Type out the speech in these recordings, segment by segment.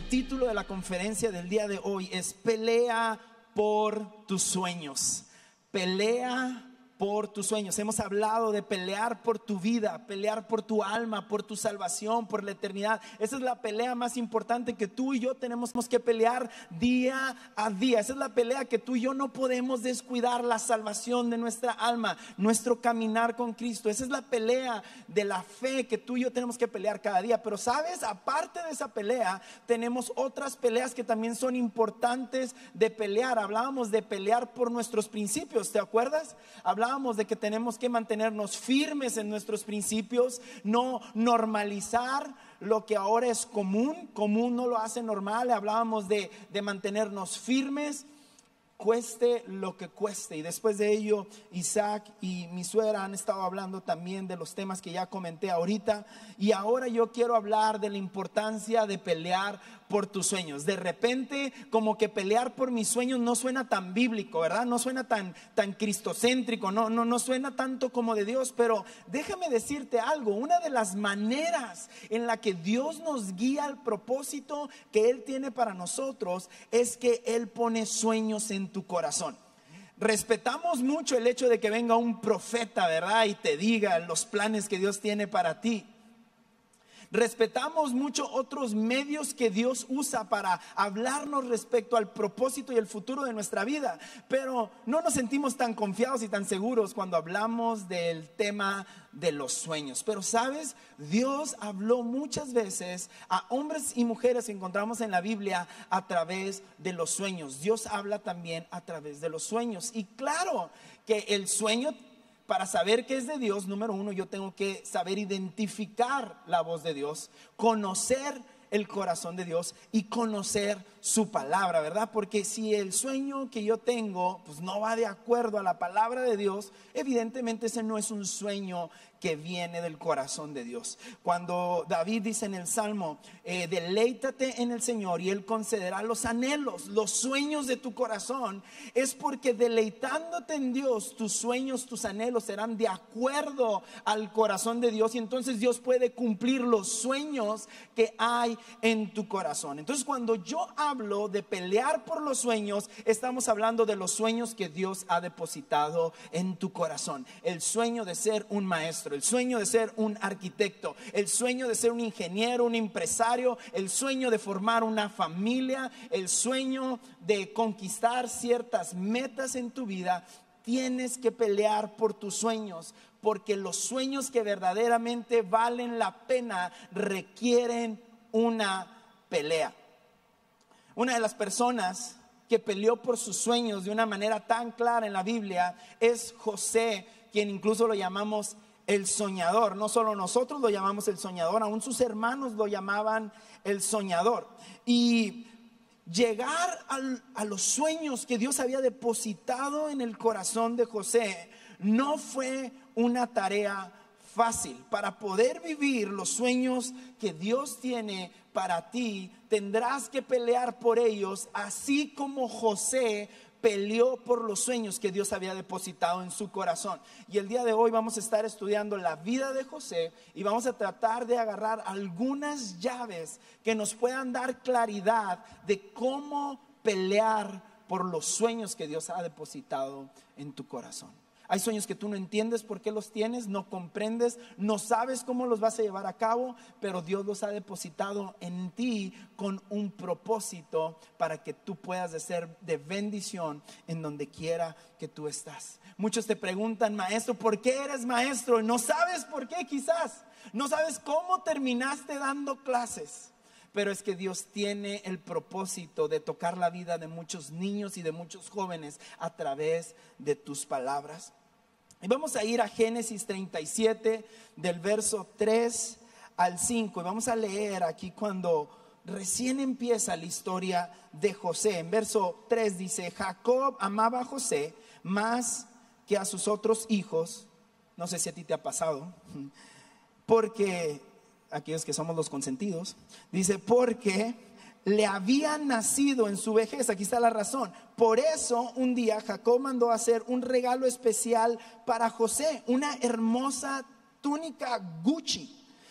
el título de la conferencia del día de hoy es Pelea por tus sueños. Pelea por tus sueños. Hemos hablado de pelear por tu vida, pelear por tu alma, por tu salvación, por la eternidad. Esa es la pelea más importante que tú y yo tenemos que pelear día a día. Esa es la pelea que tú y yo no podemos descuidar, la salvación de nuestra alma, nuestro caminar con Cristo. Esa es la pelea de la fe que tú y yo tenemos que pelear cada día. Pero sabes, aparte de esa pelea, tenemos otras peleas que también son importantes de pelear. Hablábamos de pelear por nuestros principios, ¿te acuerdas? Hablábamos de que tenemos que mantenernos firmes en nuestros principios, no normalizar lo que ahora es común no lo hace normal. Hablábamos de mantenernos firmes, cueste lo que cueste. Y después de ello, Isaac y mi suegra han estado hablando también de los temas que ya comenté ahorita. Y ahora yo quiero hablar de la importancia de pelear por tus sueños. De repente, como que pelear por mis sueños no suena tan bíblico, ¿verdad? No suena tan cristocéntrico, no suena tanto como de Dios. Pero déjame decirte algo, una de las maneras en la que Dios nos guía al propósito que Él tiene para nosotros es que Él pone sueños en tu corazón. Respetamos mucho el hecho de que venga un profeta, ¿verdad? Y te diga los planes que Dios tiene para ti. Respetamos mucho otros medios que Dios usa para hablarnos respecto al propósito y el futuro de nuestra vida, pero no nos sentimos tan confiados y tan seguros cuando hablamos del tema de los sueños. Pero sabes, Dios habló muchas veces a hombres y mujeres que encontramos en la Biblia a través de los sueños. Dios habla también a través de los sueños. Y claro que el sueño, para saber que es de Dios, número uno, yo tengo que saber identificar la voz de Dios, conocer el corazón de Dios y conocer su palabra, ¿verdad? Porque si el sueño que yo tengo pues no va de acuerdo a la palabra de Dios, evidentemente ese no es un sueño que viene del corazón de Dios. Cuando David dice en el Salmo, deleítate en el Señor y Él concederá los anhelos, los sueños de tu corazón, es porque deleitándote en Dios, tus sueños, tus anhelos serán de acuerdo al corazón de Dios, y entonces Dios puede cumplir los sueños que hay en tu corazón. Entonces, cuando yo hablo de pelear por los sueños, estamos hablando de los sueños que Dios ha depositado en tu corazón. El sueño de ser un maestro, el sueño de ser un arquitecto, el sueño de ser un ingeniero, un empresario, el sueño de formar una familia, el sueño de conquistar ciertas metas en tu vida. Tienes que pelear por tus sueños, porque los sueños que verdaderamente valen la pena requieren una pelea. Una de las personas que peleó por sus sueños de una manera tan clara en la Biblia es José, quien incluso lo llamamos el soñador. No solo nosotros lo llamamos el soñador, aún sus hermanos lo llamaban el soñador. Y llegar a los sueños que Dios había depositado en el corazón de José no fue una tarea fácil. Para poder vivir los sueños que Dios tiene para ti, tendrás que pelear por ellos, así como José peleó por los sueños que Dios había depositado en su corazón. Y el día de hoy vamos a estar estudiando la vida de José y vamos a tratar de agarrar algunas llaves que nos puedan dar claridad de cómo pelear por los sueños que Dios ha depositado en tu corazón. Hay sueños que tú no entiendes por qué los tienes, no comprendes, no sabes cómo los vas a llevar a cabo, pero Dios los ha depositado en ti con un propósito para que tú puedas ser de bendición en donde quiera que tú estás. Muchos te preguntan, maestro, ¿por qué eres maestro? No sabes por qué, quizás. No sabes cómo terminaste dando clases. Pero es que Dios tiene el propósito de tocar la vida de muchos niños y de muchos jóvenes a través de tus palabras. Y vamos a ir a Génesis 37 del verso 3 al 5. Y vamos a leer aquí cuando recién empieza la historia de José. En verso 3 dice, Jacob amaba a José más que a sus otros hijos. No sé si a ti te ha pasado, porque aquellos que somos los consentidos, dice, porque le había nacido en su vejez. Aquí está la razón. Por eso un día Jacob mandó a hacer un regalo especial para José, una hermosa túnica Gucci.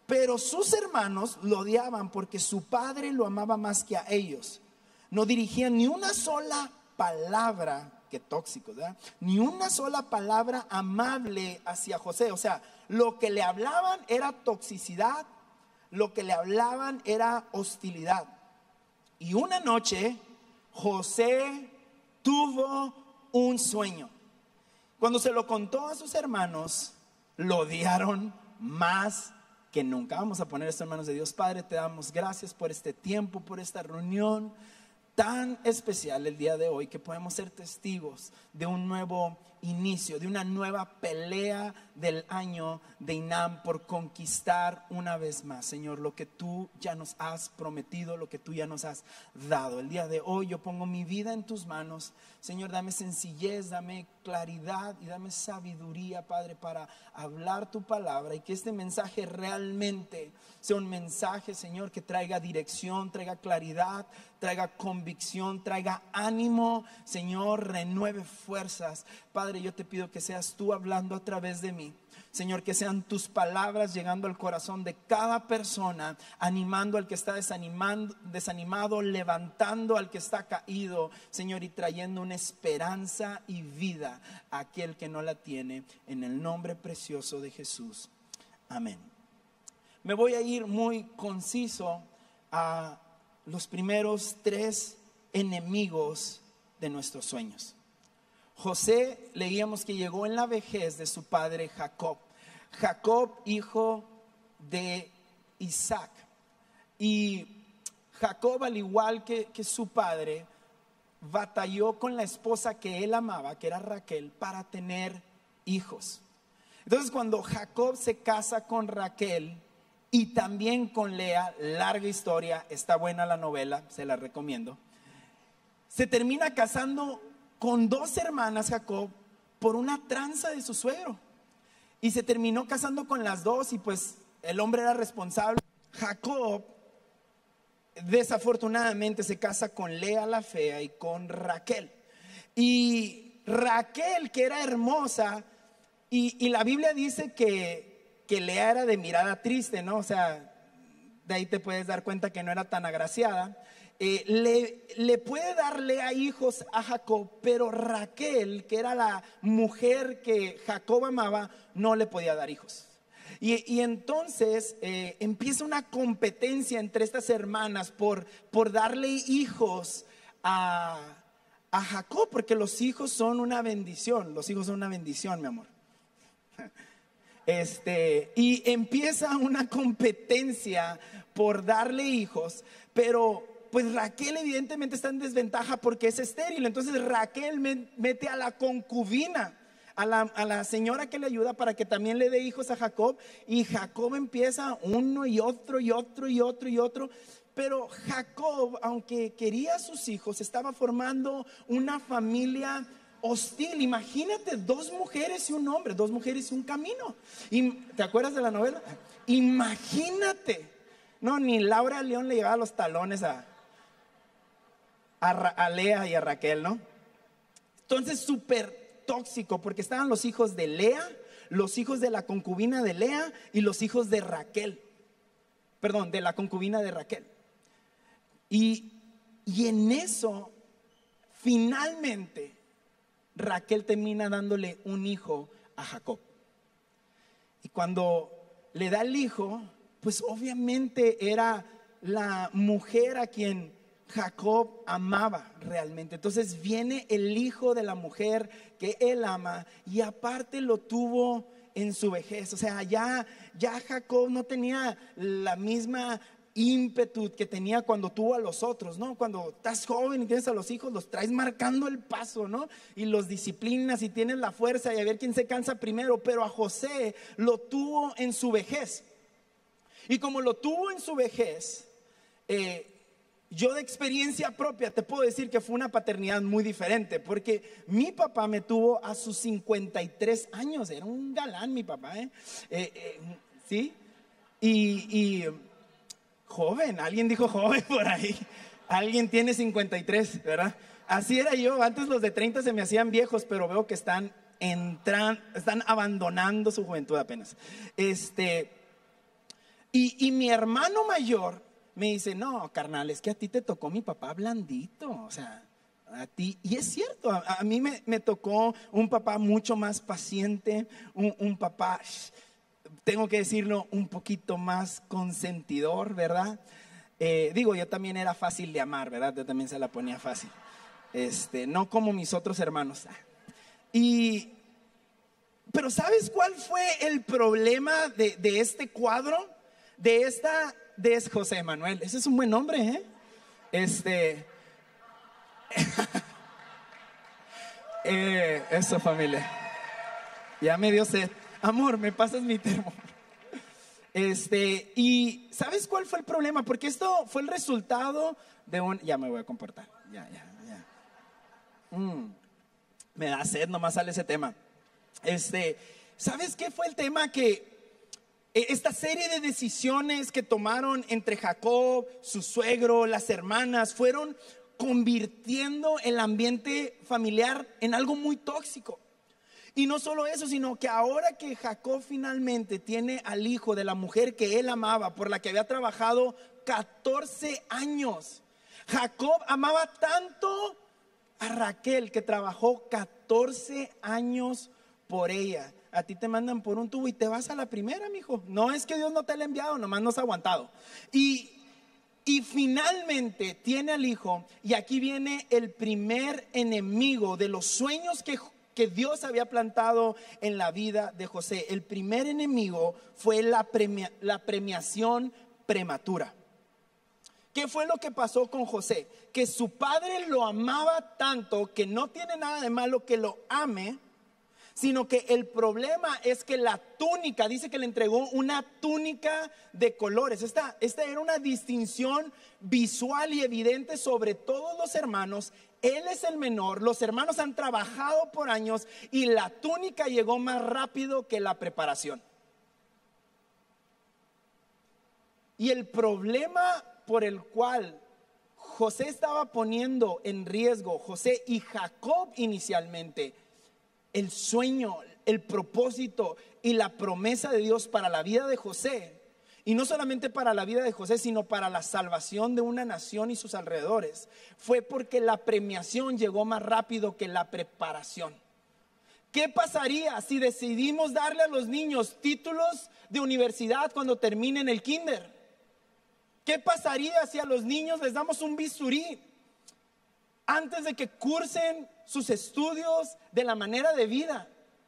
Pero sus hermanos lo odiaban porque su padre lo amaba más que a ellos. No dirigían ni una sola palabra, qué tóxico, ¿verdad? Ni una sola palabra amable hacia José. O sea, lo que le hablaban era toxicidad, lo que le hablaban era hostilidad. Y una noche José tuvo un sueño. Cuando se lo contó a sus hermanos, lo odiaron más que nunca. Vamos a poner esto en manos de Dios. Padre, te damos gracias por este tiempo, por esta reunión tan especial el día de hoy, que podemos ser testigos de un nuevo inicio, de una nueva pelea del año de INAM por conquistar una vez más, Señor, lo que tú ya nos has prometido, lo que tú ya nos has dado. El día de hoy yo pongo mi vida en tus manos, Señor. Dame sencillez, dame claridad y dame sabiduría, Padre, para hablar tu palabra, y que este mensaje realmente sea un mensaje, Señor, que traiga dirección, traiga claridad, traiga convicción, traiga ánimo, Señor, renueve fuerzas. Padre, yo te pido que seas tú hablando a través de mí, Señor, que sean tus palabras llegando al corazón de cada persona, animando al que está desanimado, levantando al que está caído, Señor, y trayendo una esperanza y vida a aquel que no la tiene, en el nombre precioso de Jesús. Amén. Me voy a ir muy conciso a los primeros 3 enemigos de nuestros sueños. José, leíamos que llegó en la vejez de su padre Jacob. Jacob, hijo de Isaac. Y Jacob, al igual que su padre, batalló con la esposa que él amaba, que era Raquel, para tener hijos. Entonces, cuando Jacob se casa con Raquel y también con Lea, larga historia, está buena la novela, se la recomiendo, se termina casando con 2 hermanas Jacob por una tranza de su suegro, y se terminó casando con las 2, y pues el hombre era responsable. Jacob desafortunadamente se casa con Lea la fea y con Raquel, y Raquel, que era hermosa, y la Biblia dice que Lea era de mirada triste, ¿no? O sea, de ahí te puedes dar cuenta que no era tan agraciada. Le puede dar Lea hijos a Jacob, pero Raquel, que era la mujer que Jacob amaba, no le podía dar hijos. Y entonces empieza una competencia entre estas hermanas por darle hijos a Jacob, porque los hijos son una bendición. Los hijos son una bendición, mi amor. Y empieza una competencia por darle hijos, pero pues Raquel evidentemente está en desventaja porque es estéril. Entonces Raquel mete a la concubina, a la señora que le ayuda, para que también le dé hijos a Jacob, y Jacob empieza uno y otro y otro y otro y otro. Pero Jacob, aunque quería a sus hijos, estaba formando una familia hostil. Imagínate, 2 mujeres y un hombre, 2 mujeres y un camino. Y, ¿te acuerdas de la novela? Imagínate. No, ni Laura León le llevaba los talones a Lea y a Raquel, ¿no? Entonces, súper tóxico, porque estaban los hijos de Lea, los hijos de la concubina de Lea y los hijos de Raquel. Perdón, de la concubina de Raquel. Y en eso, finalmente, Raquel termina dándole un hijo a Jacob. Y cuando le da el hijo, pues obviamente era la mujer a quien Jacob amaba realmente. Entonces viene el hijo de la mujer que él ama, y aparte lo tuvo en su vejez. O sea, ya Jacob no tenía la misma ímpetu que tenía cuando tuvo a los otros, ¿no? Cuando estás joven y tienes a los hijos, los traes marcando el paso, ¿no? Y los disciplinas y tienes la fuerza, y a ver quién se cansa primero. Pero a José lo tuvo en su vejez. Y como lo tuvo en su vejez, yo de experiencia propia te puedo decir que fue una paternidad muy diferente, porque mi papá me tuvo a sus 53 años. Era un galán mi papá, ¿sí? Y joven, alguien dijo joven por ahí. Alguien tiene 53, ¿verdad? Así era yo. Antes los de 30 se me hacían viejos, pero veo que están abandonando su juventud apenas. Y mi hermano mayor me dice, no, carnal, es que a ti te tocó mi papá blandito, o sea, a ti. Y es cierto, a mí me tocó un papá mucho más paciente, un papá, tengo que decirlo, un poquito más consentidor, ¿verdad? Digo, yo también era fácil de amar, ¿verdad? Yo también se la ponía fácil. No como mis otros hermanos. Pero ¿sabes cuál fue el problema de este cuadro? De José Manuel. Ese es un buen nombre, ¿eh? Eso, familia. Ya me dio sed. Amor, ¿me pasas mi termo? Y ¿sabes cuál fue el problema? Porque esto fue el resultado de ya me voy a comportar. Ya. Me da sed, nomás sale ese tema. ¿Sabes qué fue el tema? Que esta serie de decisiones que tomaron entre Jacob, su suegro, las hermanas, fueron convirtiendo el ambiente familiar en algo muy tóxico. Y no solo eso, sino que ahora que Jacob finalmente tiene al hijo de la mujer que él amaba, por la que había trabajado 14 años. Jacob amaba tanto a Raquel que trabajó 14 años por ella. A ti te mandan por un tubo y te vas a la primera, mijo. No es que Dios no te haya enviado, nomás no has aguantado. Y finalmente tiene al hijo, y aquí viene el primer enemigo de los sueños que Dios había plantado en la vida de José. El primer enemigo fue la premiación prematura. ¿Qué fue lo que pasó con José? Que su padre lo amaba tanto, que no tiene nada de malo que lo ame, sino que el problema es que la túnica, dice que le entregó una túnica de colores. Esta era una distinción visual y evidente sobre todos los hermanos. Él es el menor, los hermanos han trabajado por años y la túnica llegó más rápido que la preparación. Y el problema por el cual José estaba poniendo en riesgo, José y Jacob inicialmente, el sueño, el propósito y la promesa de Dios para la vida de José, y no solamente para la vida de José, sino para la salvación de una nación y sus alrededores, fue porque la premiación llegó más rápido que la preparación. ¿Qué pasaría si decidimos darle a los niños títulos de universidad cuando terminen el kinder? ¿Qué pasaría si a los niños les damos un bisturí antes de que cursen sus estudios de la manera de vida?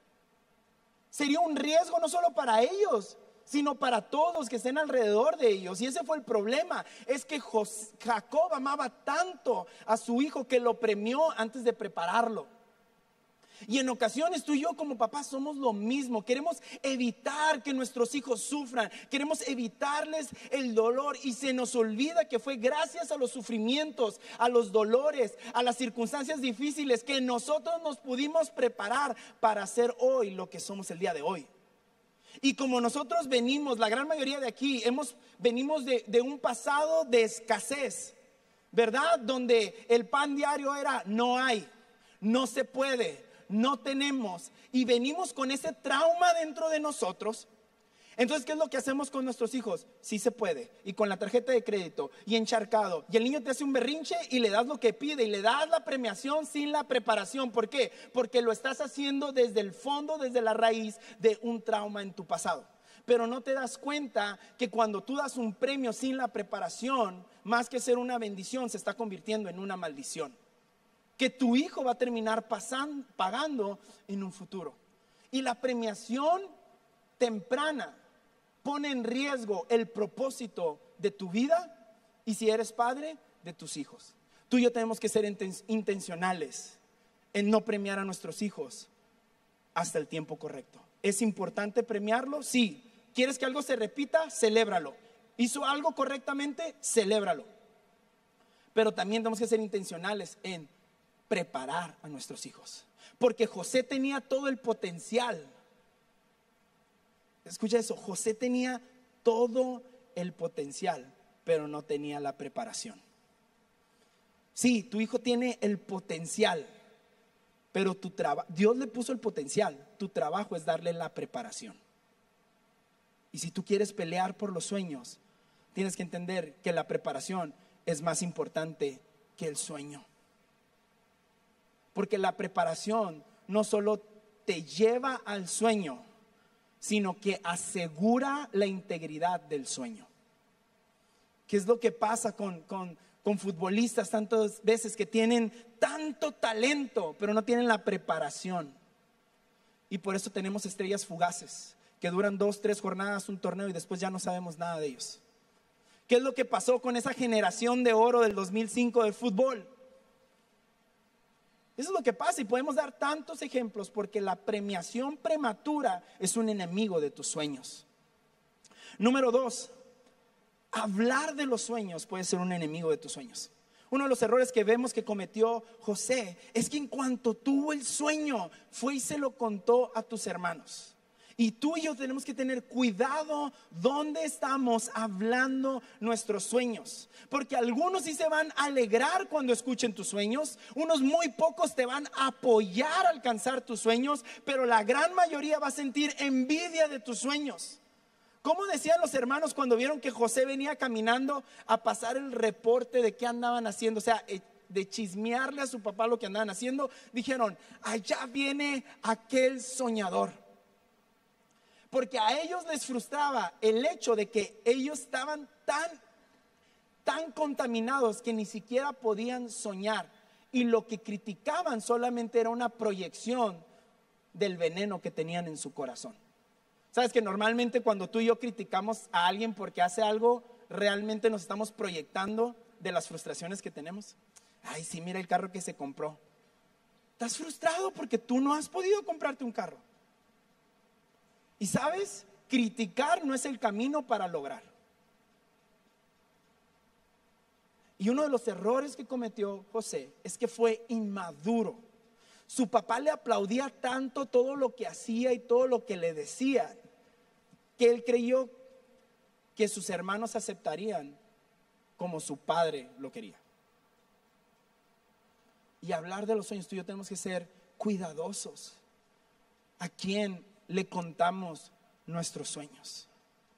Sería un riesgo no solo para ellos, sino para todos que estén alrededor de ellos. Y ese fue el problema, es que Jacob amaba tanto a su hijo que lo premió antes de prepararlo. Y en ocasiones tú y yo como papás somos lo mismo. Queremos evitar que nuestros hijos sufran, queremos evitarles el dolor, y se nos olvida que fue gracias a los sufrimientos, a los dolores, a las circunstancias difíciles que nosotros nos pudimos preparar para ser hoy lo que somos el día de hoy. Y como nosotros venimos, la gran mayoría de aquí venimos de un pasado de escasez, ¿verdad? Donde el pan diario era no hay, no se puede, no tenemos, y venimos con ese trauma dentro de nosotros. Entonces, ¿qué es lo que hacemos con nuestros hijos? Sí se puede, y con la tarjeta de crédito, y encharcado, y el niño te hace un berrinche y le das lo que pide, y le das la premiación sin la preparación. ¿Por qué? Porque lo estás haciendo desde el fondo, desde la raíz de un trauma en tu pasado. Pero no te das cuenta que cuando tú das un premio sin la preparación, más que ser una bendición, se está convirtiendo en una maldición, que tu hijo va a terminar pagando en un futuro. Y la premiación temprana pone en riesgo el propósito de tu vida, y si eres padre, de tus hijos. Tú y yo tenemos que ser intencionales en no premiar a nuestros hijos hasta el tiempo correcto. ¿Es importante premiarlo? Sí. ¿Quieres que algo se repita? Celébralo. ¿Hizo algo correctamente? Celébralo. Pero también tenemos que ser intencionales en preparar a nuestros hijos, porque José tenía todo el potencial. Escucha eso, José tenía todo el potencial, pero no tenía la preparación. Sí, tu hijo tiene el potencial, pero Dios le puso el potencial, tu trabajo es darle la preparación. Y si tú quieres pelear por los sueños, tienes que entender que la preparación es más importante que el sueño. Porque la preparación no solo te lleva al sueño, sino que asegura la integridad del sueño. ¿Qué es lo que pasa con futbolistas tantas veces que tienen tanto talento, pero no tienen la preparación? Y por eso tenemos estrellas fugaces que duran 2, 3 jornadas, un torneo, y después ya no sabemos nada de ellos. ¿Qué es lo que pasó con esa generación de oro del 2005 del fútbol? Eso es lo que pasa, y podemos dar tantos ejemplos, porque la premiación prematura es un enemigo de tus sueños. Número 2, hablar de los sueños puede ser un enemigo de tus sueños. Uno de los errores que vemos que cometió José es que en cuanto tuvo el sueño, fue y se lo contó a tus hermanos. Y tú y yo tenemos que tener cuidado dónde estamos hablando nuestros sueños, porque algunos sí se van a alegrar cuando escuchen tus sueños, unos muy pocos te van a apoyar a alcanzar tus sueños, pero la gran mayoría va a sentir envidia de tus sueños. ¿Cómo decían los hermanos cuando vieron que José venía caminando a pasar el reporte de qué andaban haciendo? O sea, de chismearle a su papá lo que andaban haciendo. Dijeron: allá viene aquel soñador. Porque a ellos les frustraba el hecho de que ellos estaban tan contaminados que ni siquiera podían soñar. Y lo que criticaban solamente era una proyección del veneno que tenían en su corazón. Sabes que normalmente cuando tú y yo criticamos a alguien porque hace algo, realmente nos estamos proyectando de las frustraciones que tenemos. Ay, sí, mira el carro que se compró. Estás frustrado porque tú no has podido comprarte un carro. Y sabes, criticar no es el camino para lograr. Y uno de los errores que cometió José es que fue inmaduro. Su papá le aplaudía tanto todo lo que hacía y todo lo que le decía, que él creyó que sus hermanos aceptarían como su padre lo quería. Y hablar de los sueños, tú y yo tenemos que ser cuidadosos. ¿A quién le contamos nuestros sueños?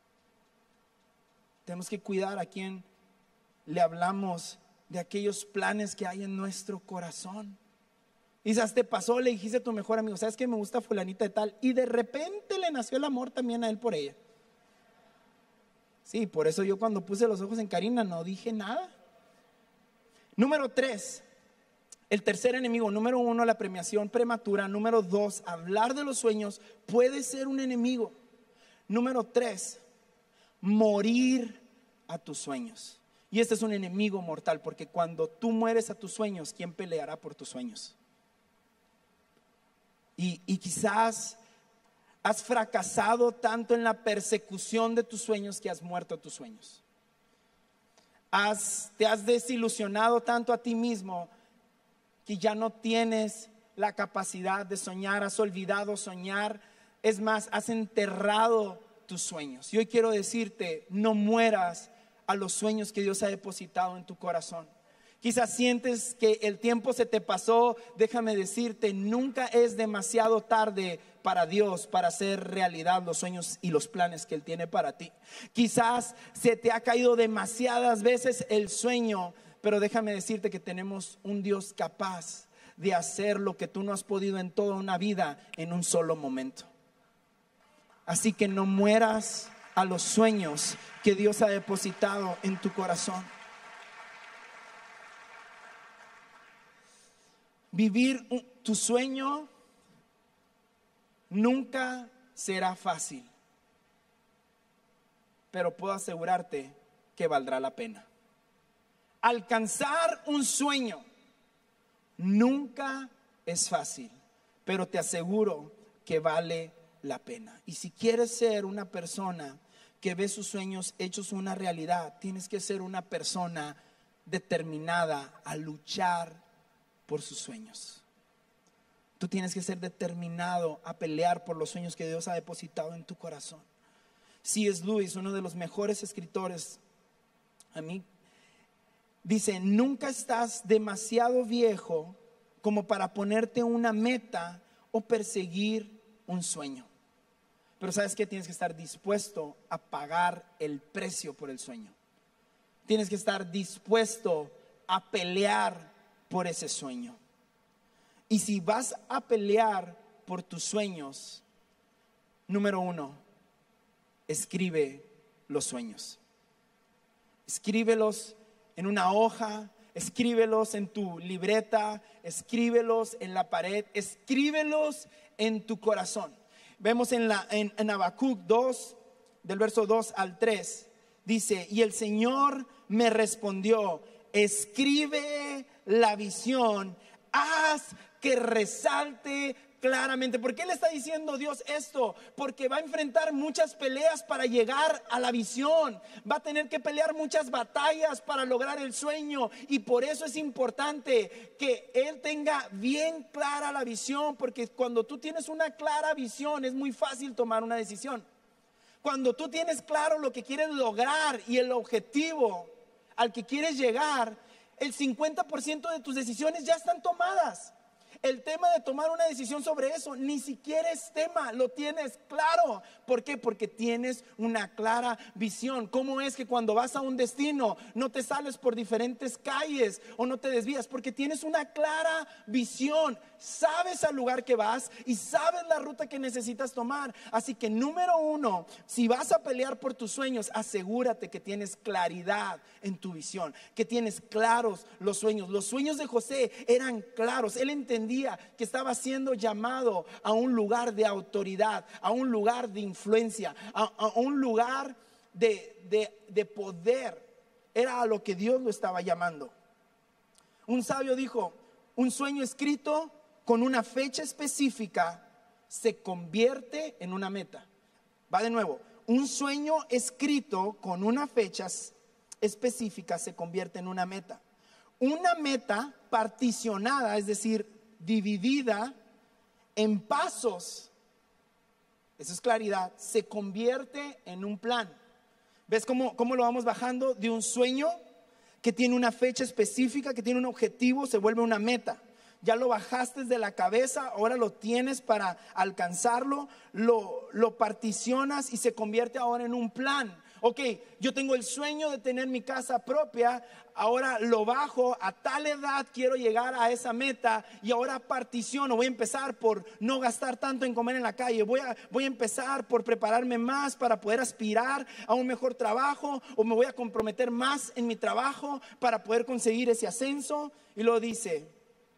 Tenemos que cuidar a quién le hablamos de aquellos planes que hay en nuestro corazón. Quizás te pasó, le dijiste a tu mejor amigo: ¿sabes que me gusta fulanita de tal? Y de repente le nació el amor también a él por ella. Sí, por eso yo cuando puse los ojos en Karina no dije nada. Número 3, el tercer enemigo. Número 1, la premiación prematura. Número 2, hablar de los sueños puede ser un enemigo. Número 3, morir a tus sueños. Y este es un enemigo mortal, porque cuando tú mueres a tus sueños, ¿quién peleará por tus sueños? Y quizás has fracasado tanto en la persecución de tus sueños que has muerto a tus sueños. Te has desilusionado tanto a ti mismo que ya no tienes la capacidad de soñar, has olvidado soñar. Es más, has enterrado tus sueños. Y hoy quiero decirte: no mueras a los sueños que Dios ha depositado en tu corazón. Quizás sientes que el tiempo se te pasó. Déjame decirte, nunca es demasiado tarde para Dios para hacer realidad los sueños y los planes que Él tiene para ti. Quizás se te ha caído demasiadas veces el sueño, pero déjame decirte que tenemos un Dios capaz de hacer lo que tú no has podido en toda una vida en un solo momento. Así que no mueras a los sueños que Dios ha depositado en tu corazón. Vivir tu sueño nunca será fácil, pero puedo asegurarte que valdrá la pena. Alcanzar un sueño nunca es fácil, pero te aseguro que vale la pena. Y si quieres ser una persona que ve sus sueños hechos una realidad, tienes que ser una persona determinada a luchar por sus sueños. Tú tienes que ser determinado a pelear por los sueños que Dios ha depositado en tu corazón. C.S. Lewis, uno de los mejores escritores, a mí dice: nunca estás demasiado viejo como para ponerte una meta o perseguir un sueño, Pero ¿sabes qué? Tienes que estar dispuesto a pagar el precio por el sueño. Tienes que estar dispuesto a pelear por ese sueño. Y si vas a pelear por tus sueños, número 1, escribe los sueños. Escríbelos en una hoja, escríbelos en tu libreta, escríbelos en la pared, escríbelos en tu corazón. Vemos en Habacuc 2, del verso 2 al 3, dice: y el Señor me respondió, escribe la visión, haz que resalte claramente. ¿Por qué le está diciendo Dios esto? Porque va a enfrentar muchas peleas para llegar a la visión. Va a tener que pelear muchas batallas para lograr el sueño. Y por eso es importante que Él tenga bien clara la visión. Porque cuando tú tienes una clara visión es muy fácil tomar una decisión. Cuando tú tienes claro lo que quieres lograr y el objetivo al que quieres llegar, el 50% de tus decisiones ya están tomadas. El tema de tomar una decisión sobre eso ni siquiera es tema, lo tienes claro. ¿Por qué? Porque tienes una clara visión. ¿Cómo es que cuando vas a un destino no te sales por diferentes calles o no te desvías? Porque tienes una clara visión. Sabes al lugar que vas y sabes la ruta que necesitas tomar. Así que número 1, si vas a pelear por tus sueños, asegúrate que tienes claridad en tu visión, que tienes claros los sueños. Los sueños de José eran claros. Él entendía que estaba siendo llamado a un lugar de autoridad, a un lugar de influencia, a un lugar de poder. Era a lo que Dios lo estaba llamando. Un sabio dijo: un sueño escrito con una fecha específica se convierte en una meta. Va de nuevo: un sueño escrito con una fecha específica se convierte en una meta. Una meta particionada, es decir, dividida en pasos, eso es claridad, se convierte en un plan. ¿Ves cómo lo vamos bajando? De un sueño que tiene una fecha específica, que tiene un objetivo, se vuelve una meta. Ya lo bajaste de la cabeza, ahora lo tienes para alcanzarlo, lo particionas y se convierte ahora en un plan. Ok, yo tengo el sueño de tener mi casa propia, ahora lo bajo, a tal edad quiero llegar a esa meta y ahora particiono. Voy a empezar por no gastar tanto en comer en la calle, voy a empezar por prepararme más para poder aspirar a un mejor trabajo, o me voy a comprometer más en mi trabajo para poder conseguir ese ascenso. Y luego dice: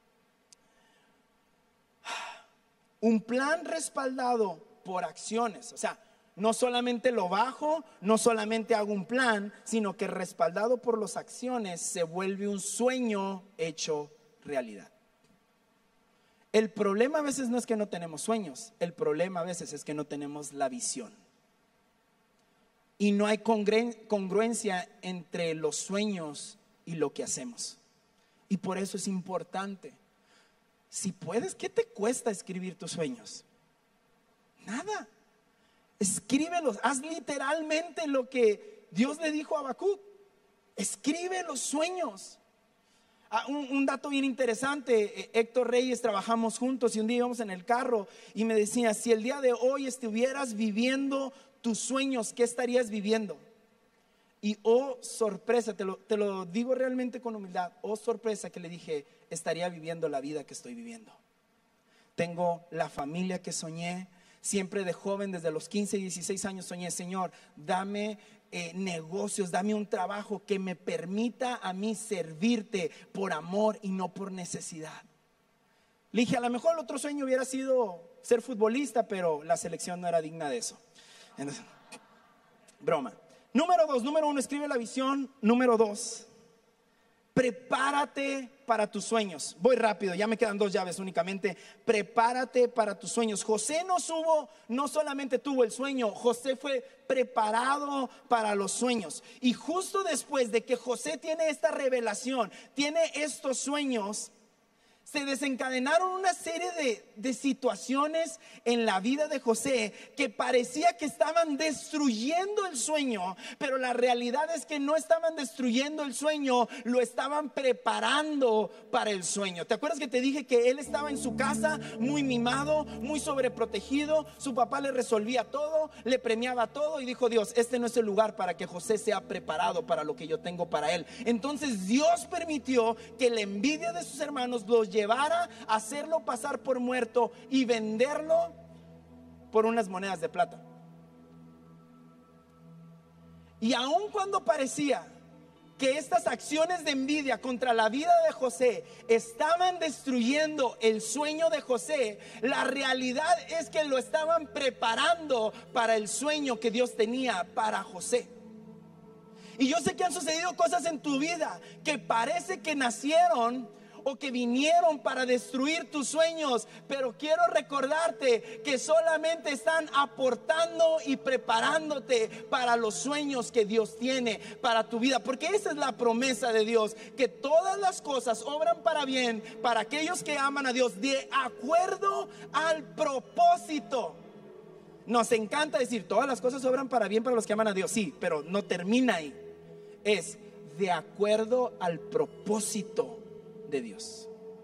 un plan respaldado por acciones. O sea, no solamente lo bajo, no solamente hago un plan, sino que respaldado por las acciones se vuelve un sueño hecho realidad. El problema a veces no es que no tenemos sueños, el problema a veces es que no tenemos la visión. Y no hay congruencia entre los sueños y lo que hacemos. Y por eso es importante. Si puedes, ¿qué te cuesta escribir tus sueños? Nada. Escríbelos, haz literalmente lo que Dios le dijo a Habacuc. Escribe los sueños. Un dato bien interesante: Héctor Reyes, trabajamos juntos y un día íbamos en el carro y me decía: si el día de hoy estuvieras viviendo tus sueños, ¿qué estarías viviendo? Y oh sorpresa, te lo digo realmente con humildad, oh sorpresa que le dije: estaría viviendo la vida que estoy viviendo. Tengo la familia que soñé. Siempre de joven, desde los 15 y 16 años soñé: Señor, dame negocios, dame un trabajo que me permita a mí servirte por amor y no por necesidad. Le dije: a lo mejor el otro sueño hubiera sido ser futbolista, pero la selección no era digna de eso. Entonces, broma. Número 1, escribe la visión. Número 2, prepárate para tus sueños. Voy rápido, ya me quedan 2 llaves únicamente. Prepárate para tus sueños. José no solamente tuvo el sueño, José fue preparado para los sueños. Y justo después de que José tiene esta revelación, tiene estos sueños, se desencadenaron una serie de situaciones en la vida de José que parecía que estaban destruyendo el sueño, pero la realidad es que no estaban destruyendo el sueño, lo estaban preparando para el sueño. ¿Te acuerdas que te dije que él estaba en su casa muy mimado, muy sobreprotegido? Su papá le resolvía todo, le premiaba todo y dijo: Dios, este no es el lugar para que José sea preparado para lo que yo tengo para él. Entonces Dios permitió que la envidia de sus hermanos los llevara a hacerlo pasar por muerto y venderlo por unas monedas de plata. Y aun cuando parecía que estas acciones de envidia contra la vida de José estaban destruyendo el sueño de José, la realidad es que lo estaban preparando para el sueño que Dios tenía para José. Y yo sé que han sucedido cosas en tu vida que parece que nacieron o que vinieron para destruir tus sueños, pero quiero recordarte que solamente están aportando y preparándote para los sueños que Dios tiene para tu vida, porque esa es la promesa de Dios, que todas las cosas obran para bien para aquellos que aman a Dios, de acuerdo al propósito. Nos encanta decir todas las cosas obran para bien para los que aman a Dios, sí, pero no termina ahí. Es de acuerdo al propósito de Dios.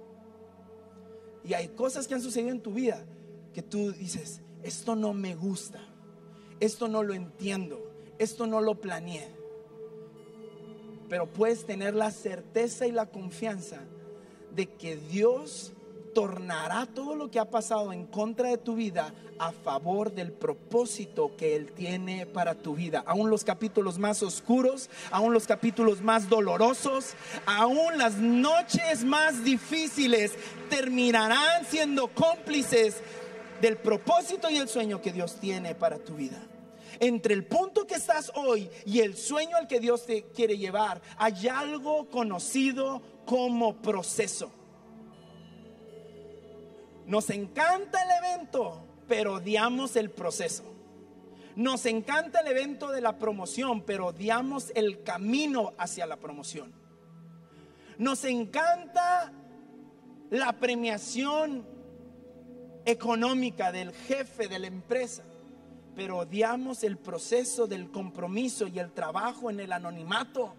Y hay cosas que han sucedido en tu vida que tú dices: esto no me gusta, esto no lo entiendo, esto no lo planeé. Pero puedes tener la certeza y la confianza de que Dios tornará todo lo que ha pasado en contra de tu vida a favor del propósito que Él tiene para tu vida. Aún los capítulos más oscuros, aún los capítulos más dolorosos, aún las noches más difíciles terminarán siendo cómplices del propósito y el sueño que Dios tiene para tu vida. Entre el punto que estás hoy y el sueño al que Dios te quiere llevar, hay algo conocido como proceso. Nos encanta el evento, pero odiamos el proceso. Nos encanta el evento de la promoción, pero odiamos el camino hacia la promoción. Nos encanta la premiación económica del jefe de la empresa, pero odiamos el proceso del compromiso y el trabajo en el anonimato.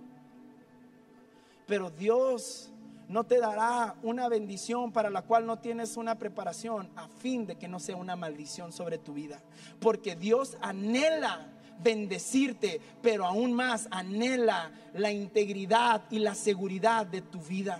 Pero Dios no te dará una bendición para la cual no tienes una preparación, a fin de que no sea una maldición sobre tu vida. Porque Dios anhela bendecirte, pero aún más anhela la integridad y la seguridad de tu vida.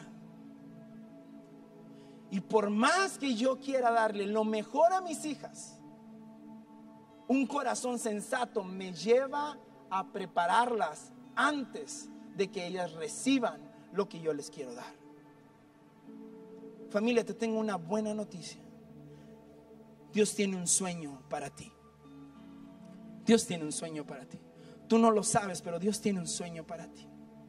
Y por más que yo quiera darle lo mejor a mis hijas, un corazón sensato me lleva a prepararlas antes de que ellas reciban lo que yo les quiero dar. Familia, te tengo una buena noticia. Dios tiene un sueño para ti. Dios tiene un sueño para ti. Tú no lo sabes, pero Dios tiene un sueño para ti.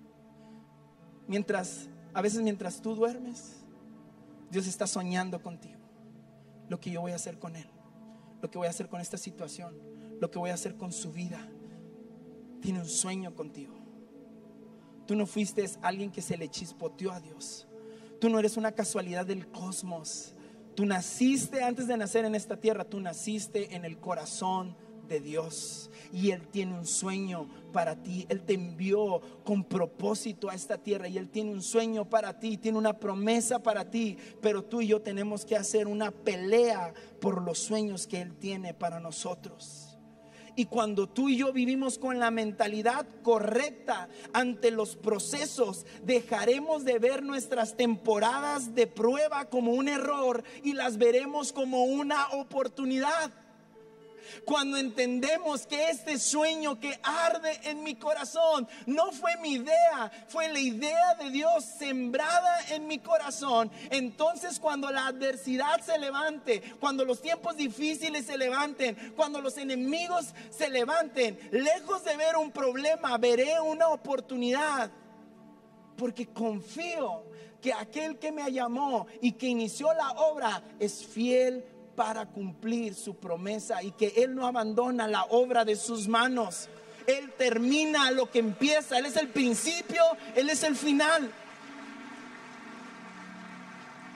A veces mientras tú duermes, Dios está soñando contigo. Lo que yo voy a hacer con él, lo que voy a hacer con esta situación, lo que voy a hacer con su vida. Tiene un sueño contigo. Tú no fuiste alguien que se le chispoteó a Dios. Tú no eres una casualidad del cosmos. Tú naciste antes de nacer en esta tierra. Tú naciste en el corazón de Dios, y Él tiene un sueño para ti. Él te envió con propósito a esta tierra, y Él tiene un sueño para ti, tiene una promesa para ti. Pero tú y yo tenemos que hacer una pelea por los sueños que Él tiene para nosotros. Y cuando tú y yo vivimos con la mentalidad correcta ante los procesos, dejaremos de ver nuestras temporadas de prueba como un error y las veremos como una oportunidad. Cuando entendemos que este sueño que arde en mi corazón no fue mi idea, fue la idea de Dios sembrada en mi corazón, entonces cuando la adversidad se levante, cuando los tiempos difíciles se levanten, cuando los enemigos se levanten, lejos de ver un problema, veré una oportunidad. Porque confío que aquel que me llamó y que inició la obra es fiel para cumplir su promesa, y que Él no abandona la obra de sus manos. Él termina lo que empieza. Él es el principio, Él es el final.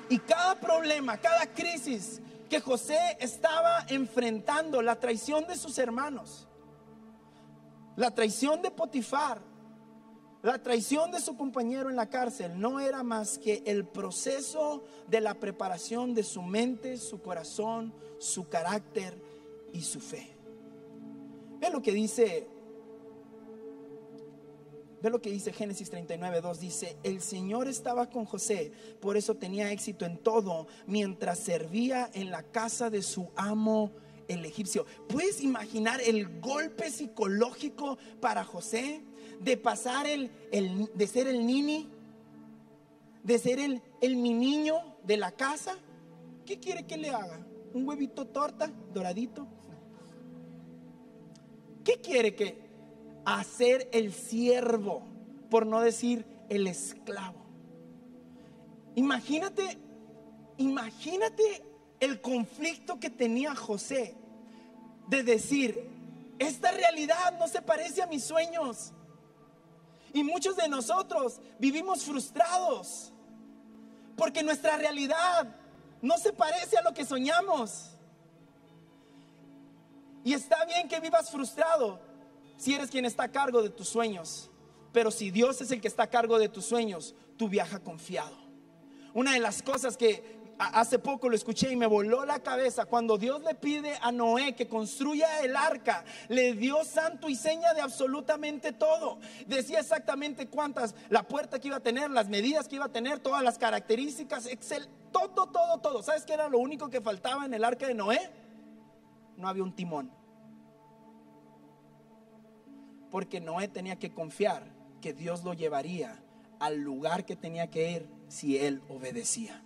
Y cada problema, cada crisis que José estaba enfrentando, la traición de sus hermanos, la traición de Potifar, la traición de su compañero en la cárcel, no era más que el proceso de la preparación de su mente, su corazón, su carácter y su fe. Ve lo que dice Génesis 39:2. Dice: el Señor estaba con José, por eso tenía éxito en todo, mientras servía en la casa de su amo el egipcio. ¿Puedes imaginar el golpe psicológico para José? De pasar de ser el nini, de ser el mi niño de la casa. ¿Qué quiere que le haga? ¿Un huevito torta doradito? ¿Qué quiere que hacer el siervo, por no decir el esclavo? Imagínate el conflicto que tenía José de decir: esta realidad no se parece a mis sueños. Y muchos de nosotros vivimos frustrados porque nuestra realidad no se parece a lo que soñamos. Y está bien que vivas frustrado si eres quien está a cargo de tus sueños, pero si Dios es el que está a cargo de tus sueños, tú viaja confiado. Una de las cosas que hace poco lo escuché y me voló la cabeza, cuando Dios le pide a Noé que construya el arca, le dio santo y seña de absolutamente todo. Decía exactamente cuántas, la puerta que iba a tener, las medidas que iba a tener, todas las características, todo. ¿Sabes qué era lo único que faltaba en el arca de Noé? No había un timón, porque Noé tenía que confiar que Dios lo llevaría al lugar que tenía que ir si él obedecía.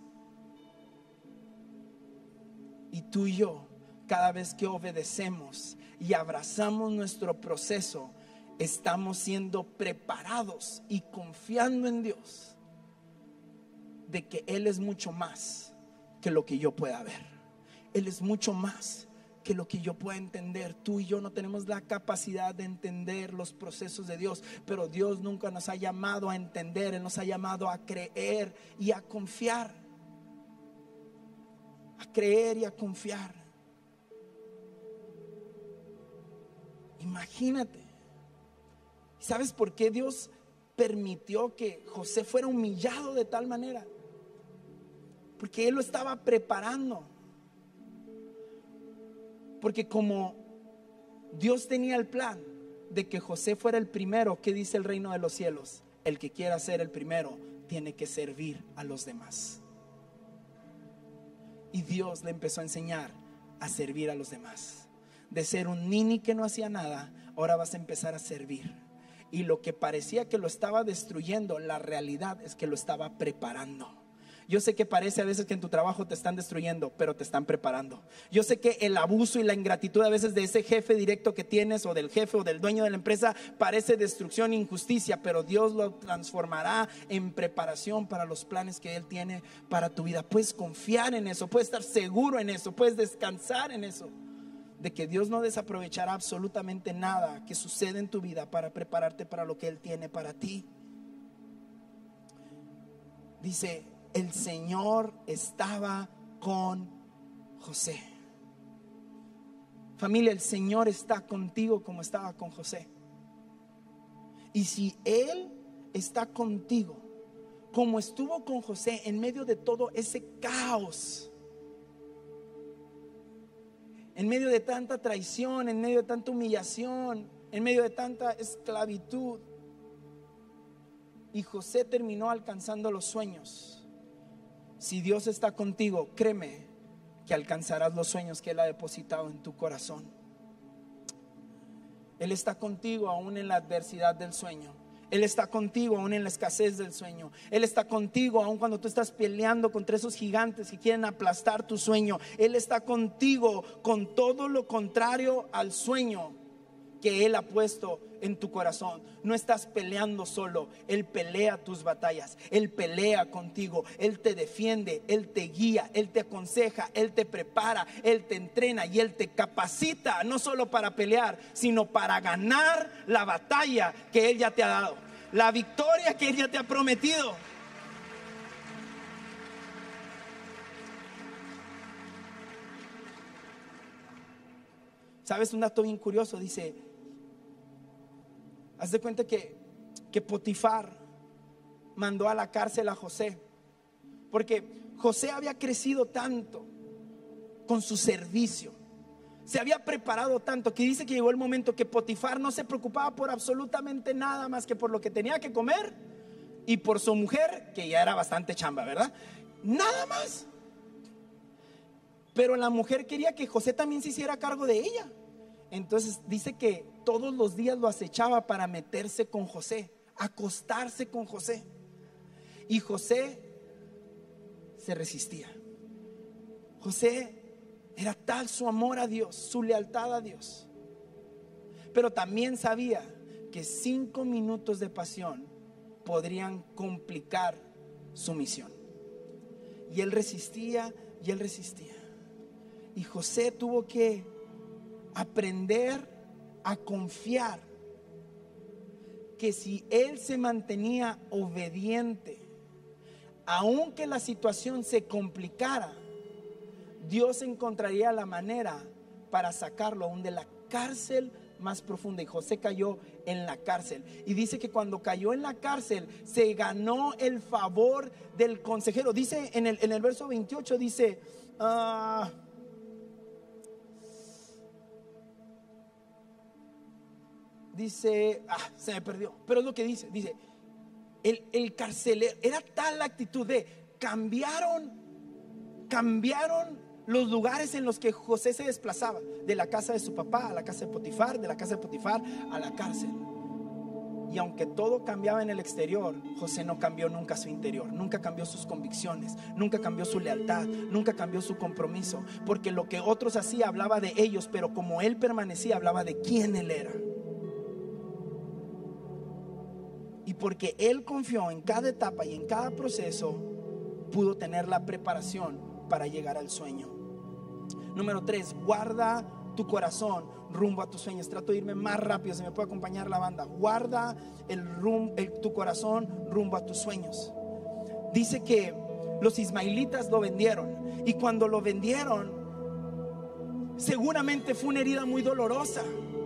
Y tú y yo, cada vez que obedecemos y abrazamos nuestro proceso, estamos siendo preparados y confiando en Dios de que Él es mucho más que lo que yo pueda ver. Él es mucho más que lo que yo pueda entender. Tú y yo no tenemos la capacidad de entender los procesos de Dios, pero Dios nunca nos ha llamado a entender. Él nos ha llamado a creer y a confiar. A creer y a confiar. Imagínate. ¿Sabes por qué Dios permitió que José fuera humillado de tal manera? Porque Él lo estaba preparando. Porque como Dios tenía el plan de que José fuera el primero, ¿qué dice el reino de los cielos? El que quiera ser el primero tiene que servir a los demás. Y Dios le empezó a enseñar a servir a los demás. De ser un nini que no hacía nada, ahora vas a empezar a servir. Y lo que parecía que lo estaba destruyendo, la realidad es que lo estaba preparando. Yo sé que parece a veces que en tu trabajo te están destruyendo, pero te están preparando. Yo sé que el abuso y la ingratitud a veces de ese jefe directo que tienes, o del jefe o del dueño de la empresa, parece destrucción e injusticia, pero Dios lo transformará en preparación para los planes que Él tiene para tu vida. Puedes confiar en eso, puedes estar seguro en eso, puedes descansar en eso, de que Dios no desaprovechará absolutamente nada que sucede en tu vida para prepararte para lo que Él tiene para ti. Dice: el Señor estaba con José. Familia, el Señor está contigo como estaba con José. Y si Él está contigo como estuvo con José en medio de todo ese caos, en medio de tanta traición, en medio de tanta humillación, en medio de tanta esclavitud, y José terminó alcanzando los sueños. Si Dios está contigo, créeme que alcanzarás los sueños que Él ha depositado en tu corazón. Él está contigo aún en la adversidad del sueño. Él está contigo aún en la escasez del sueño. Él está contigo aún cuando tú estás peleando contra esos gigantes que quieren aplastar tu sueño. Él está contigo con todo lo contrario al sueño que Él ha puesto en tu corazón. No estás peleando solo. Él pelea tus batallas. Él pelea contigo. Él te defiende. Él te guía. Él te aconseja. Él te prepara. Él te entrena y Él te capacita, no solo para pelear, sino para ganar la batalla que Él ya te ha dado, la victoria que Él ya te ha prometido. ¿Sabes un dato bien curioso? Dice, haz de cuenta que Potifar mandó a la cárcel a José, porque José había crecido tanto con su servicio, se había preparado tanto, que dice que llegó el momento que Potifar no se preocupaba por absolutamente nada más que por lo que tenía que comer y por su mujer, que ya era bastante chamba, ¿verdad? Nada más. Pero la mujer quería que José también se hiciera cargo de ella. Entonces dice que todos los días lo acechaba para meterse con José, acostarse con José. Y José se resistía. José era tal su amor a Dios, su lealtad a Dios. Pero también sabía que 5 minutos de pasión podrían complicar su misión. Y él resistía, y él resistía. Y José tuvo que aprender a confiar que si él se mantenía obediente, aunque la situación se complicara, Dios encontraría la manera para sacarlo aún de la cárcel más profunda. Y José cayó en la cárcel. Y dice que cuando cayó en la cárcel se ganó el favor del consejero. Dice en el verso 28, dice se me perdió, pero es lo que dice. Dice, el carcelero, era tal la actitud de cambiaron los lugares en los que José se desplazaba, de la casa de su papá a la casa de Potifar, de la casa de Potifar a la cárcel. Y aunque todo cambiaba en el exterior, José no cambió nunca su interior, nunca cambió sus convicciones, nunca cambió su lealtad, nunca cambió su compromiso, porque lo que otros hacían hablaba de ellos, pero como él permanecía, hablaba de quién él era. Y porque él confió en cada etapa y en cada proceso, pudo tener la preparación para llegar al sueño. Número 3, guarda tu corazón rumbo a tus sueños. Trato de irme más rápido, si me puede acompañar la banda. Guarda tu corazón rumbo a tus sueños. Dice que los ismaelitas lo vendieron, y cuando lo vendieron, seguramente fue una herida muy dolorosa,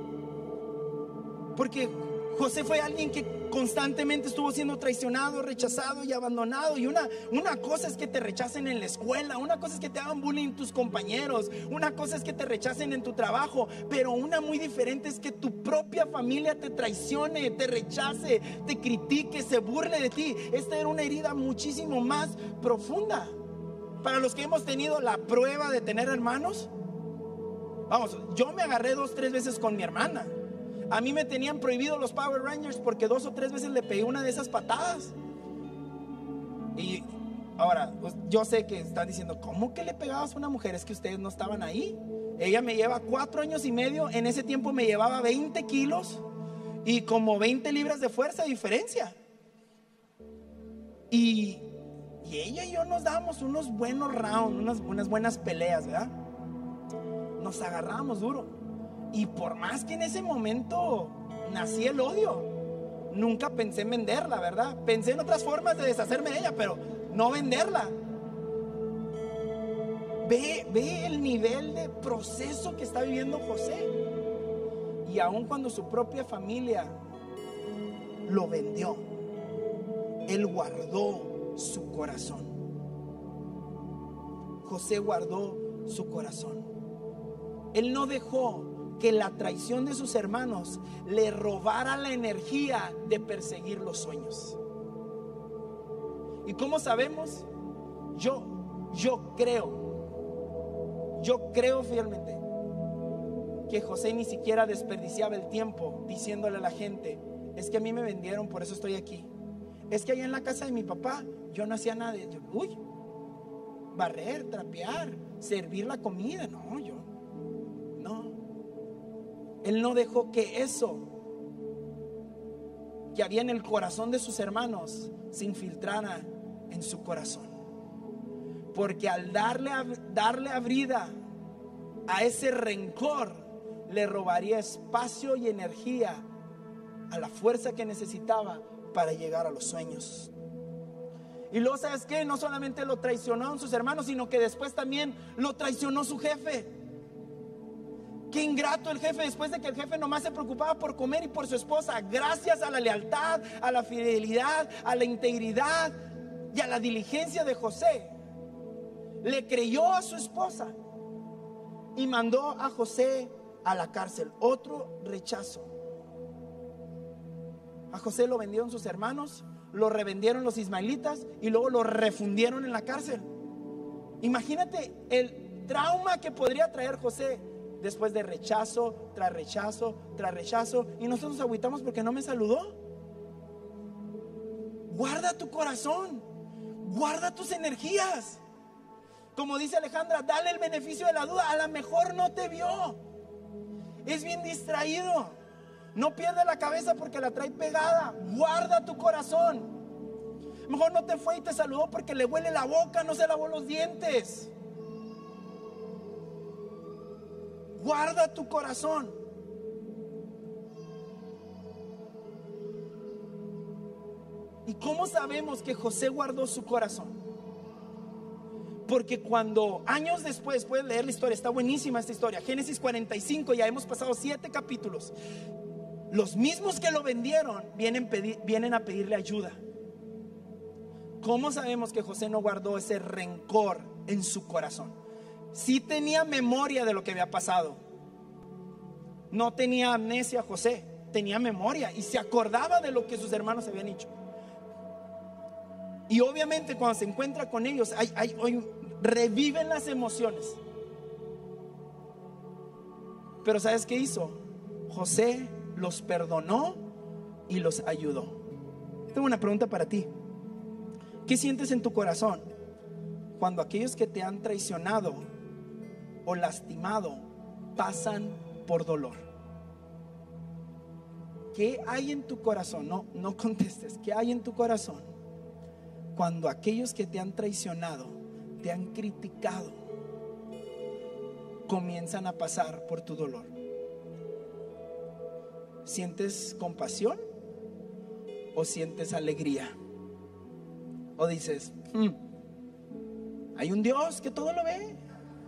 porque José fue alguien que constantemente estuvo siendo traicionado, rechazado y abandonado. Y una cosa es que te rechacen en la escuela, una cosa es que te hagan bullying tus compañeros, una cosa es que te rechacen en tu trabajo, pero una muy diferente es que tu propia familia te traicione, te rechace, te critique, se burle de ti. Esta era una herida muchísimo más profunda. Para los que hemos tenido la prueba de tener hermanos, vamos, yo me agarré 2 o 3 veces con mi hermana. A mí me tenían prohibido los Power Rangers porque 2 o 3 veces le pegué una de esas patadas. Y ahora, pues, yo sé que están diciendo, ¿cómo que le pegabas a una mujer? Es que ustedes no estaban ahí. Ella me lleva 4 años y medio. En ese tiempo me llevaba 20 kilos y como 20 libras de fuerza de diferencia. Y ella y yo nos dábamos unos buenos rounds, unas buenas peleas, ¿verdad? Nos agarrábamos duro. Y por más que en ese momento nací el odio, nunca pensé en venderla, ¿verdad? Pensé en otras formas de deshacerme de ella, pero no venderla. Ve el nivel de proceso que está viviendo José. Y aun cuando su propia familia lo vendió, él guardó su corazón. José guardó su corazón. Él no dejó que la traición de sus hermanos le robara la energía de perseguir los sueños. ¿Y cómo sabemos? Yo creo fielmente que José ni siquiera desperdiciaba el tiempo diciéndole a la gente, es que a mí me vendieron, por eso estoy aquí. Es que allá en la casa de mi papá yo no hacía nada de ello. Barrer, trapear, servir la comida. No. Él no dejó que eso que había en el corazón de sus hermanos se infiltrara en su corazón. Porque al darle vida a ese rencor, le robaría espacio y energía a la fuerza que necesitaba para llegar a los sueños. Y luego, ¿sabes qué? No solamente lo traicionaron sus hermanos, sino que después también lo traicionó su jefe. Qué ingrato el jefe, después de que el jefe nomás se preocupaba por comer y por su esposa. Gracias a la lealtad, a la fidelidad, a la integridad y a la diligencia de José, le creyó a su esposa y mandó a José a la cárcel. Otro rechazo. A José lo vendieron sus hermanos, lo revendieron los ismaelitas y luego lo refundieron en la cárcel. Imagínate el trauma que podría traer José después de rechazo tras rechazo tras rechazo. Y nosotros nos agüitamos porque no me saludó. Guarda tu corazón, guarda tus energías. Como dice Alejandra, dale el beneficio de la duda. A lo mejor no te vio, es bien distraído. No pierda la cabeza porque la trae pegada. Guarda tu corazón. Mejor no te fue y te saludó porque le huele la boca, no se lavó los dientes. Guarda tu corazón. ¿Y cómo sabemos que José guardó su corazón? Porque cuando años después, puedes leer la historia, está buenísima esta historia, Génesis 45, ya hemos pasado 7 capítulos. Los mismos que lo vendieron vienen a pedirle ayuda. ¿Cómo sabemos que José no guardó ese rencor en su corazón? Sí tenía memoria de lo que había pasado. No tenía amnesia José, tenía memoria y se acordaba de lo que sus hermanos habían hecho. Y obviamente cuando se encuentra con ellos reviven las emociones. Pero ¿sabes qué hizo? José los perdonó y los ayudó. Tengo una pregunta para ti. ¿Qué sientes en tu corazón cuando aquellos que te han traicionado o lastimado pasan por dolor? ¿Qué hay en tu corazón? No contestes. ¿Qué hay en tu corazón cuando aquellos que te han traicionado, te han criticado, comienzan a pasar por tu dolor? ¿Sientes compasión o sientes alegría? ¿O dices, hay un Dios que todo lo ve?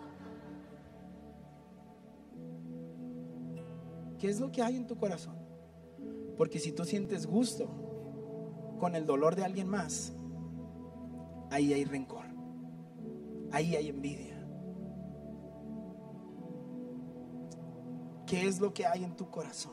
¿Qué es lo que hay en tu corazón? Porque si tú sientes gusto con el dolor de alguien más, ahí hay rencor, ahí hay envidia. ¿Qué es lo que hay en tu corazón?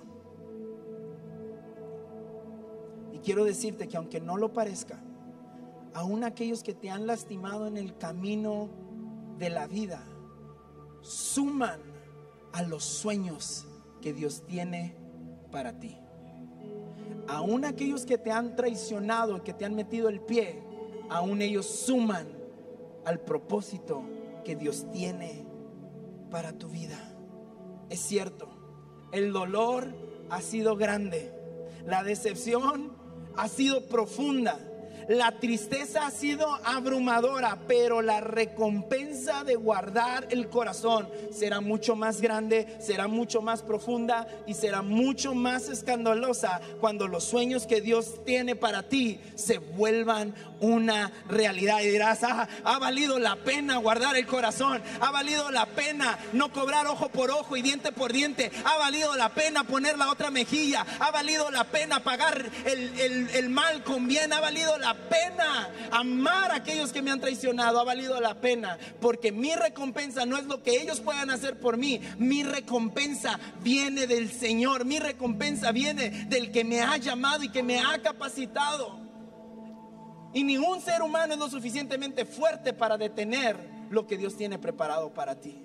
Y quiero decirte que aunque no lo parezca, aún aquellos que te han lastimado en el camino de la vida suman a los sueños que Dios tiene para ti. Aún aquellos que te han traicionado, que te han metido el pie, aún ellos suman al propósito que Dios tiene para tu vida. Es cierto, el dolor ha sido grande, la decepción ha sido profunda, la tristeza ha sido abrumadora, pero la recompensa de guardar el corazón será mucho más grande, será mucho más profunda y será mucho más escandalosa cuando los sueños que Dios tiene para ti se vuelvan una realidad. Y dirás, ha valido la pena guardar el corazón, ha valido la pena no cobrar ojo por ojo y diente por diente, ha valido la pena poner la otra mejilla, ha valido la pena pagar el mal con bien, ha valido la pena amar a aquellos que me han traicionado, ha valido la pena, porque mi recompensa no es lo que ellos puedan hacer por mí. Mi recompensa viene del Señor, mi recompensa viene del que me ha llamado y que me ha capacitado. Y ningún ser humano es lo suficientemente fuerte para detener lo que Dios tiene preparado para ti.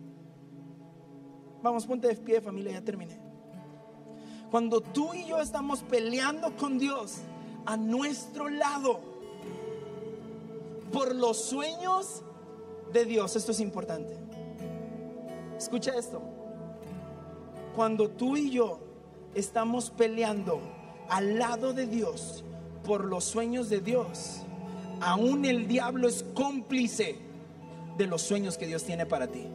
Vamos, ponte de pie, familia, ya terminé. Cuando tú y yo estamos peleando con Dios a nuestro lado por los sueños de Dios, esto es importante. Escucha esto. Cuando tú y yo estamos peleando al lado de Dios por los sueños de Dios, aún el diablo es cómplice de los sueños que Dios tiene para ti.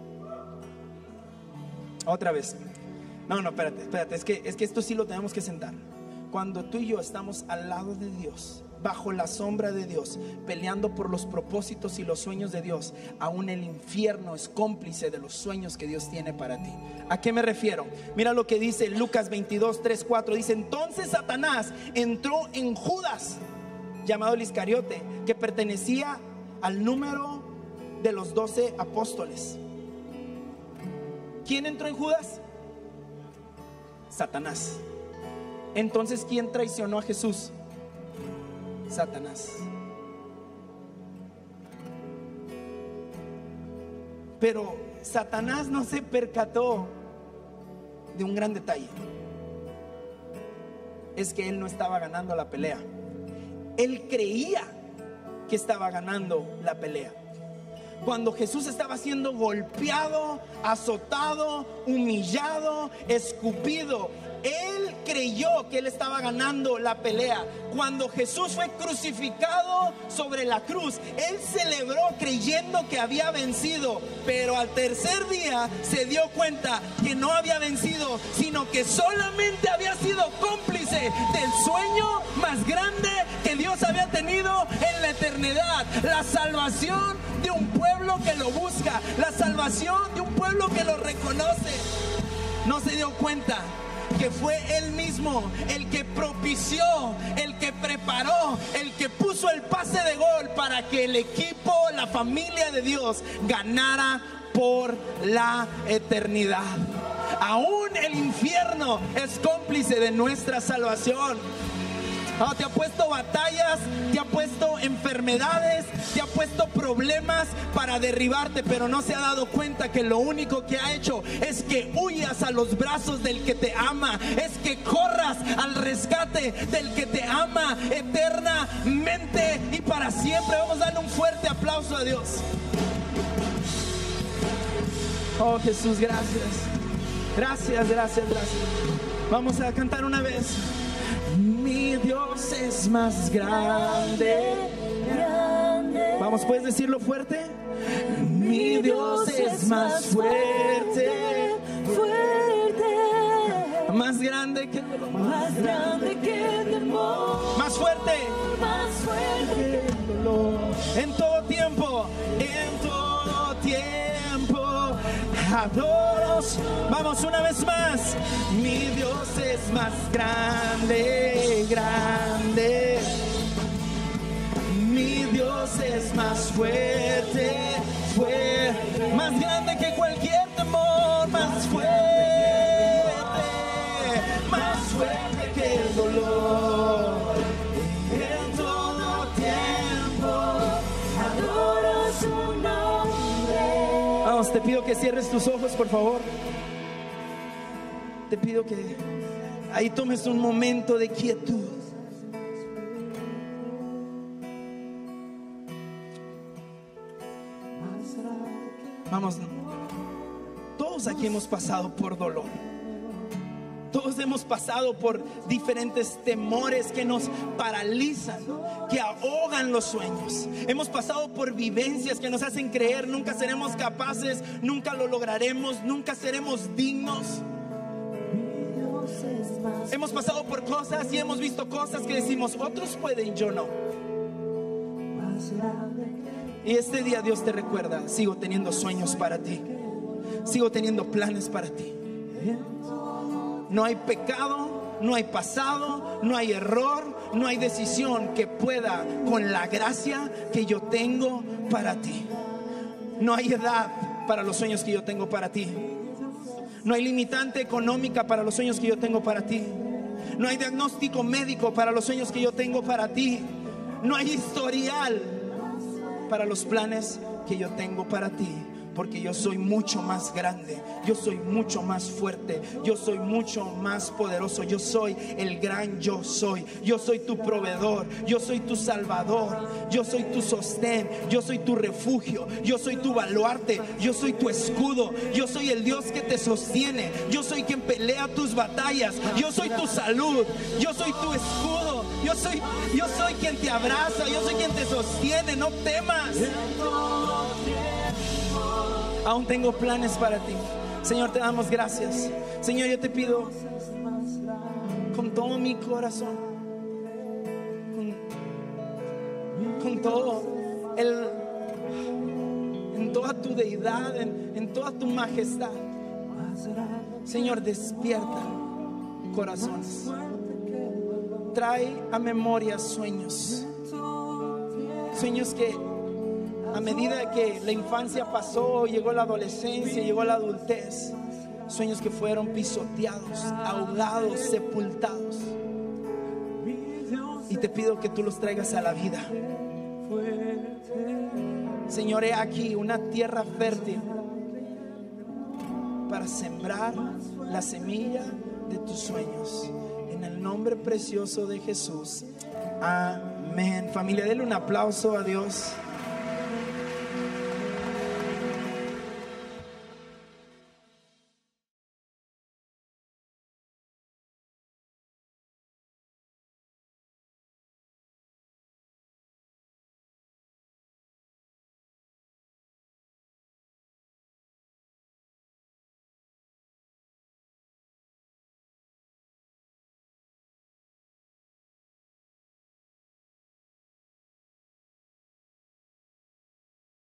Otra vez. No, espérate, es que esto sí lo tenemos que sentar. cuando tú y yo estamos al lado de Dios, bajo la sombra de Dios, peleando por los propósitos y los sueños de Dios, aún el infierno es cómplice de los sueños que Dios tiene para ti. ¿A qué me refiero? Mira lo que dice Lucas 22, 3, 4. Dice: entonces Satanás entró en Judas, llamado el Iscariote, que pertenecía al número de los 12 apóstoles. ¿Quién entró en Judas? Satanás. Entonces, ¿quién traicionó a Jesús? Satanás. Pero Satanás no se percató de un gran detalle. Es que él no estaba ganando la pelea. Él creía que estaba ganando la pelea. Cuando Jesús estaba siendo golpeado, azotado, humillado, escupido, él creyó que él estaba ganando la pelea. Cuando Jesús fue crucificado sobre la cruz, él celebró creyendo que había vencido. Pero al tercer día se dio cuenta que no había vencido, sino que solamente había sido cómplice del sueño más grande que Dios había tenido en la eternidad: la salvación de un pueblo que lo busca, la salvación de un pueblo que lo reconoce. No se dio cuenta que fue él mismo el que propició, el que preparó, el que puso el pase de gol para que el equipo, la familia de Dios, ganara por la eternidad. Aún el infierno es cómplice de nuestra salvación. Te ha puesto batallas, te ha puesto enfermedades, te ha puesto problemas para derribarte, pero no se ha dado cuenta que lo único que ha hecho es que huyas a los brazos del que te ama, es que corras al rescate del que te ama eternamente y para siempre. Vamos a darle un fuerte aplauso a Dios. Oh Jesús, gracias. Gracias, gracias, gracias. Vamos a cantar una vez. Mi Dios es más grande, grande. Vamos, ¿puedes decirlo fuerte? Mi Dios es más fuerte, fuerte. Más grande que el dolor. Más grande que el temor. Más fuerte. Más fuerte que el dolor. En todo tiempo, en todo tiempo. Adoros. Vamos una vez más. Mi Dios es más grande, grande. Mi Dios es más fuerte, fuerte. Más grande que cualquier temor. Más fuerte, más fuerte que el dolor. En todo tiempo adoro su nombre. Vamos, te pido que cierres tus ojos, por favor. Te pido que ahí tomes un momento de quietud. Vamos, todos aquí hemos pasado por dolor. Todos hemos pasado por diferentes temores que nos paralizan, que ahogan los sueños. Hemos pasado por vivencias que nos hacen creer nunca seremos capaces, nunca lo lograremos, nunca seremos dignos. Hemos pasado por cosas y hemos visto cosas que decimos, otros pueden, yo no. Y este día Dios te recuerda, sigo teniendo sueños para ti, sigo teniendo planes para ti. No hay pecado, no hay pasado, no hay error, no hay decisión que pueda con la gracia que yo tengo para ti. No hay edad para los sueños que yo tengo para ti. No hay limitante económica para los sueños que yo tengo para ti. No hay diagnóstico médico para los sueños que yo tengo para ti. No hay historial para los planes que yo tengo para ti. Porque yo soy mucho más grande, yo soy mucho más fuerte, yo soy mucho más poderoso. Yo soy el gran yo soy. Yo soy tu proveedor, yo soy tu salvador, yo soy tu sostén, yo soy tu refugio, yo soy tu baluarte, yo soy tu escudo, yo soy el Dios que te sostiene, yo soy quien pelea tus batallas, yo soy tu salud, yo soy tu escudo, yo soy quien te abraza, yo soy quien te sostiene. No temas. Aún tengo planes para ti. Señor, te damos gracias. Señor, yo te pido con todo mi corazón, con todo en toda tu deidad, en toda tu majestad, Señor, despierta corazones. Trae a memoria sueños que a medida que la infancia pasó, llegó la adolescencia, llegó la adultez, sueños que fueron pisoteados, ahogados, sepultados. Y te pido que tú los traigas a la vida. Señor, he aquí una tierra fértil para sembrar la semilla de tus sueños. En el nombre precioso de Jesús. Amén. Familia, denle un aplauso a Dios.